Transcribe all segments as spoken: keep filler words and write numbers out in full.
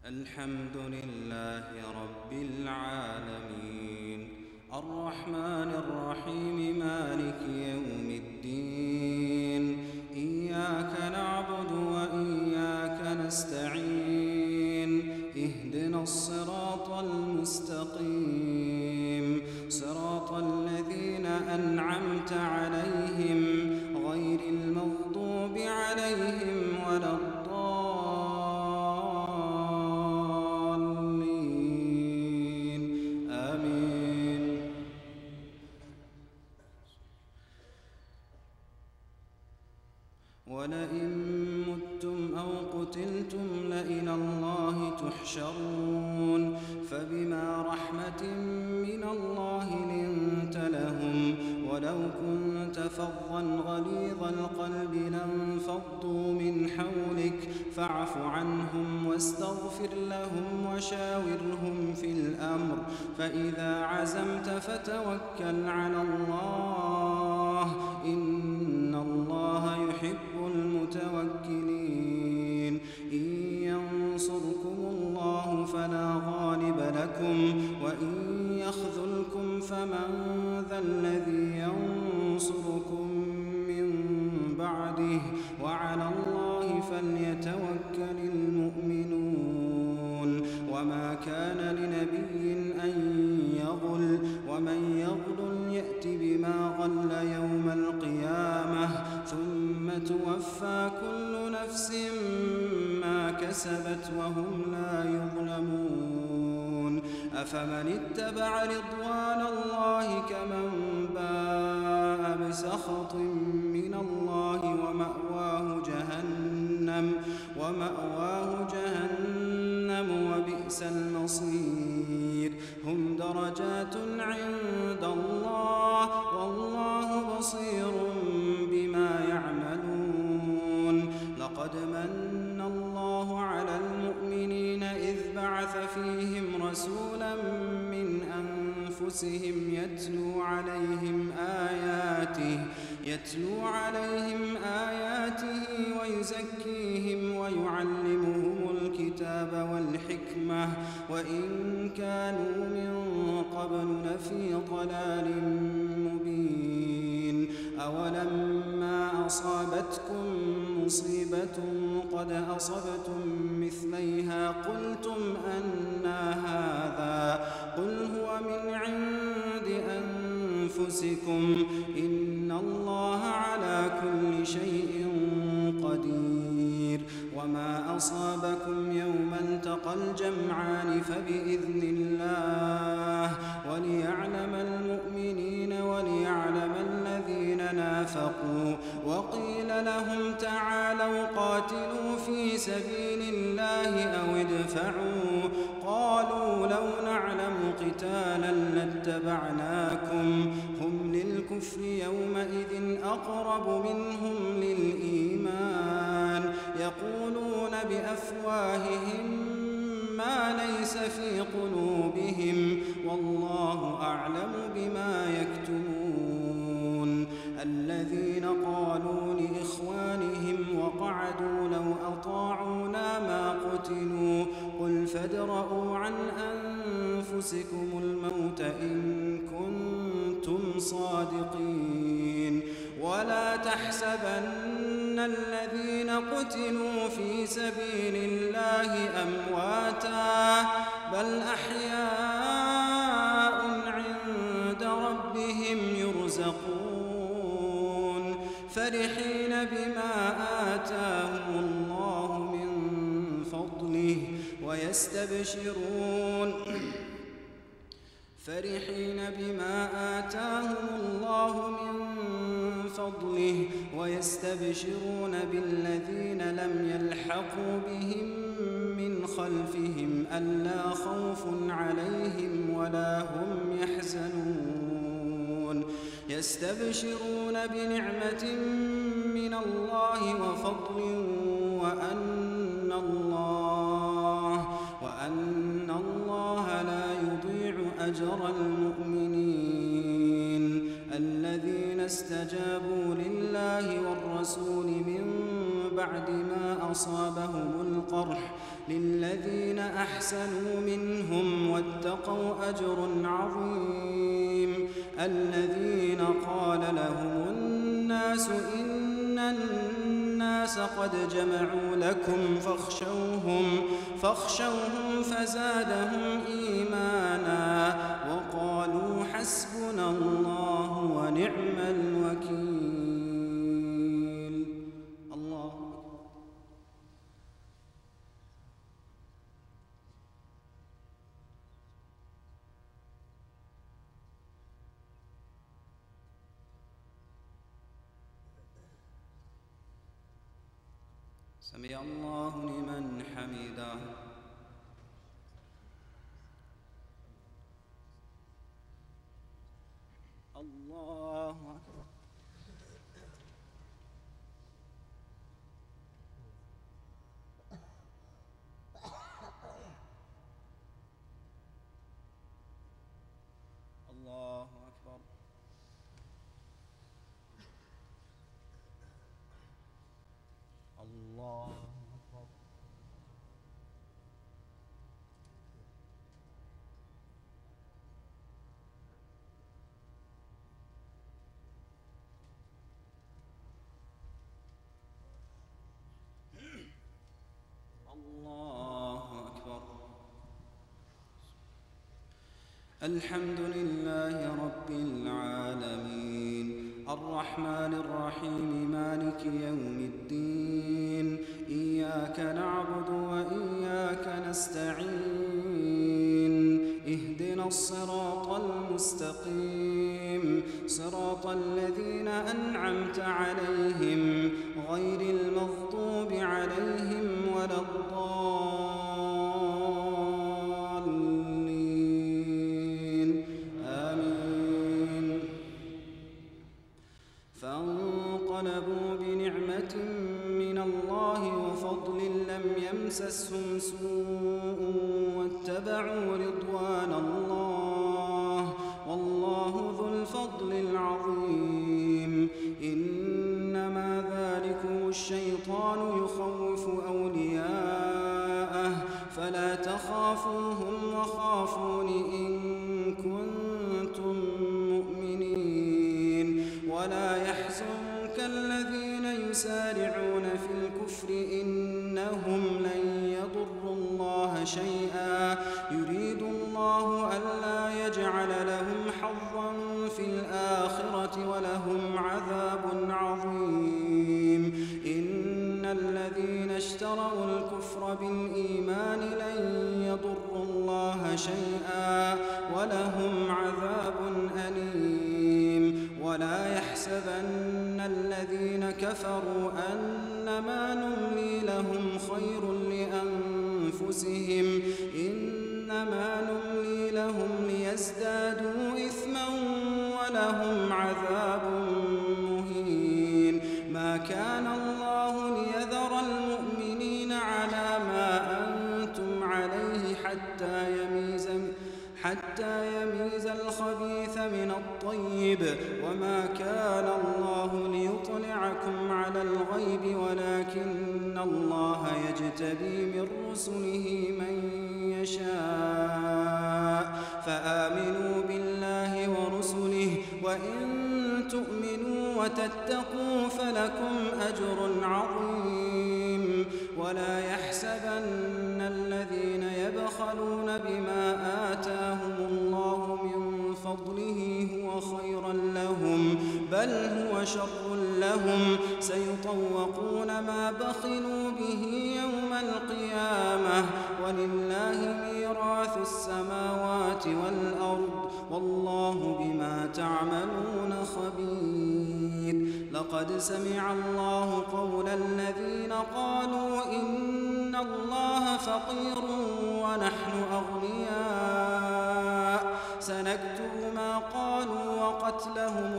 الحمد لله رب العالمين الرحمن الرحيم مالك يوم الدين إياك نعبد وإياك نستعين اهدنا الصراط المستقيم صراط الذين أنعمت عليهم غير المغضوب عليهم ولا الضالين آمين. ولئن متم أو قتلتم لإلى الله تحشرون فبما رحمة من الله لنت لهم ولو كنت فظا غليظ القلب لانفضوا من حولك فاعف عنهم واستغفر لهم وشاورهم في الأمر فإذا عزمت فتوكل على الله إن الله يحب المتوكلين. إن ينصركم الله فلا غالب لكم وإن يخذلكم فمن ذا الذي ينصركم من بعده وعلى الله فليتوكل المؤمنون. وما كان لنبي أن يغل ومن يغل يأت بما غل يوم القيامة ثم توفى كل نفس ما كسبت وهم لا يظلمون. أفمن اتبع رضوان الله كمن باء بسخط من الله ومأواه جهنم ومأواه جهنم وبئس المصير. هم درجات عند الله والله بصير بما يعملون. لقد من الله على المؤمنين إذ بعث فيهم رسولا من أنفسهم يتلو عليهم آياته يتلو عليهم آياته ويزكيهم ويعلمهم الكتاب والحكمة وإن كانوا من قبل لفي ضلال مبين. أولما أصابتكم مصيبة قد أصبتم مثليها قلتم أنى هذا قل هو من عند أنفسكم إن الله على كل شيء قدير. وما أصابكم يوم التقى الجمعان فبإذن الله وليعلم المؤمنين وليعلم الذين نافقوا. وقيل لهم تعالوا قاتلوا في سبيل الله أو ادفعوا قالوا لو نعلم قتالا لاتبعناكم هم للكفر يومئذ أقرب منهم للإيمان يقولون بأفواههم ما ليس في قلوبهم والله أعلم بما يكتمون. الذين قالوا لإخوانهم وقعدوا لو أطاعونا ما قتلوا قل فادرءوا عن أنفسكم الموت إن كنتم صادقين. ولا تحسبن الذين قتلوا في سبيل الله أمواتا بل أحياء عند ربهم يرزقون فرحين بما آتاهم الله من فضله ويستبشرون فرحين بما آتاهم الله من فضله ويستبشرون بالذين لم يلحقوا بهم من خلفهم ألا خوف عليهم ولا هم يحزنون. يستبشرون بنعمة من الله وفضل وأن الله وأن الله لا يضيع أجر المؤمنين. الذين استجابوا لله والرسول من بعد ما أصابهم القرح للذين أحسنوا منهم واتقوا أجر عظيم. الذين قال لهم الناس إن الناس قد جمعوا لكم فاخشوهم فاخشوهم فزادهم إيمانا وقالوا حسبنا الله ونعم الوكيل. الله سمع الله لمن حمده. الله أكبر. الله أكبر. الله أكبر. الله أكبر. الحمد لله رب العالمين الرحمن الرحيم مالك يوم الدين إياك نعبد وإياك نستعين اهدنا الصراط المستقيم صراط الذين أنعمت عليهم غير المغضوب عليهم ولا الضالين آمين. فانقلبوا بنعمة من الله وفضل لم يمسسهم سوء واتبعوا رضوان الله والله ذو الفضل العظيم. إنما ذلكم الشيطان يخوف أولياءه فلا تخافوهم وخافون إن كنتم مؤمنين. ولا يحزنك الذين يسارعون في الكفر إنهم لن يضروا الله شيئا يريد الله ألا يجعل لهم حظا في الآخرة ولهم عذاب عظيم. إن الذين اشتروا الكفر بالإيمان لن يضروا الله شيئا ولهم عذاب أليم. ولا يحسبن الذين كفروا أنما نملي لهم خير لأنفسهم إنما نملي لهم ليزدادوا إثما ولهم عذاب مهين. ما كان الله ليذر المؤمنين على ما أنتم عليه حتى يميز حتى يميز الخبيث من الطيب وما كان الله ليطلعكم على الغيب ولكن الله يجتبي من رسله من يشاء. فآمنوا بالله ورسله وإن تؤمنوا وتتقوا فلكم أجر عظيم. ولا يحسبن الذين يبخلون بما آتاهم الله من فضله هو خيرا لهم بل هو شر لهم سيطوقون ما بخلوا به يوم القيامة ولله ميراث السماوات والأرض والله بما تعملون خبير. لقد سمع الله قول الذين قالوا إن الله فقير ونحن أغنياء سنكتب ما قالوا وقتلهم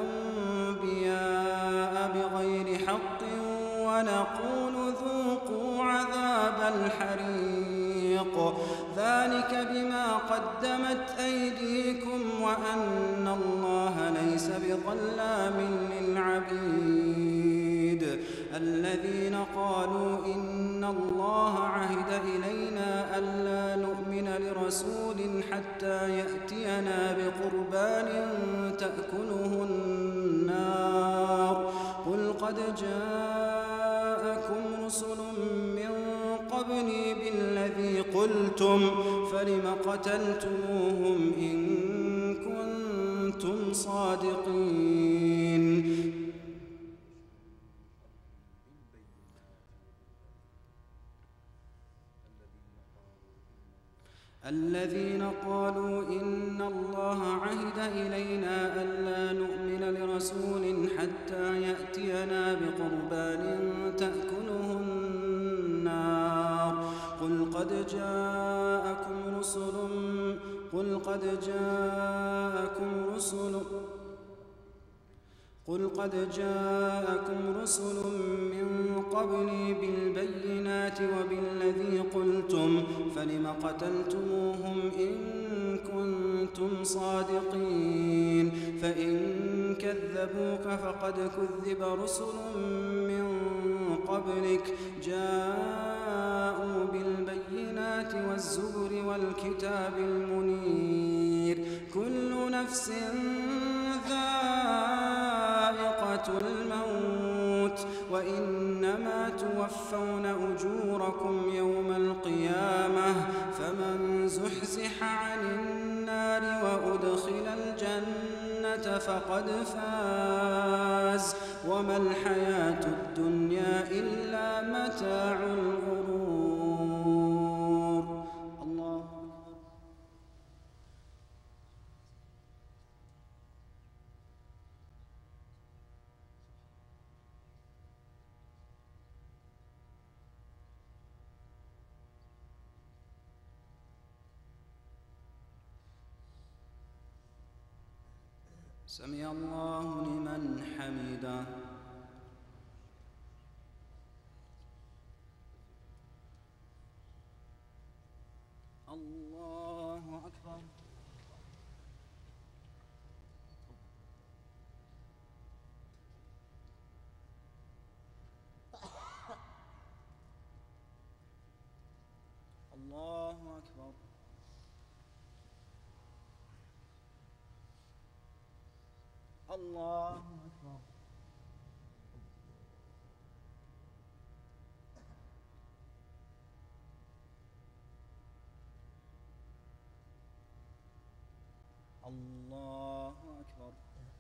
الأنبياء بغير حق ونقول ذوقوا عذاب الحريق ذلك بما قدمت أيديكم وأن الله ليس بظلام للعبيد. الذين قالوا إن الله عهد إلينا ألا نؤمن لرسول حتى يأتينا بقربان تأكله النار قل قد جاءكم رسل من قبلي بالذي قلتم فلم قتلتموهم إن كنتم صادقين الذين قالوا إن الله عهد إلينا ألا نؤمن لرسول حتى يأتينا بقربان تأكله النار قل قد جاءكم رسل قل قد جاءكم رسل قل قد جاءكم رسل من قبلي بالبينات وبالذي قلتم فلم قتلتموهم إن كنتم صادقين فإن كذبوك فقد كذب رسل من قبلك جاءوا بالبينات والزبر والكتاب المنير كل نفس ذائقة الموت وإنما توفون أجوركم يوم القيامة فمن زحزح عن النار وأدخل الجنة فقد فاز وما الحياة الدنيا إلا متاع الغرور. الله سمع الله لمن حمده. الله أكبر. الله أكبر. الله أكبر. الله أكبر.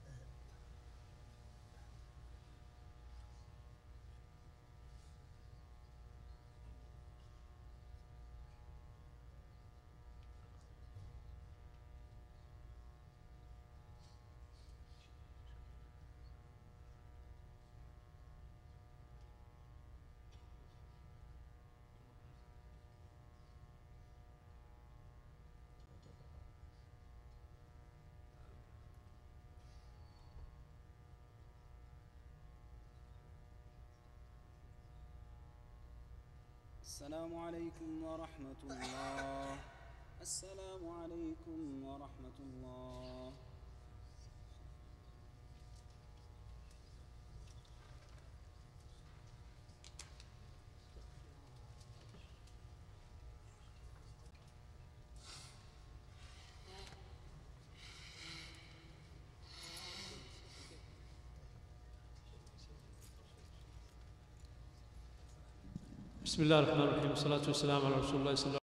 السلام عليكم ورحمة الله. السلام عليكم ورحمة الله. بسم الله الرحمن الرحيم والصلاة والسلام على رسول الله صلى الله عليه وسلم.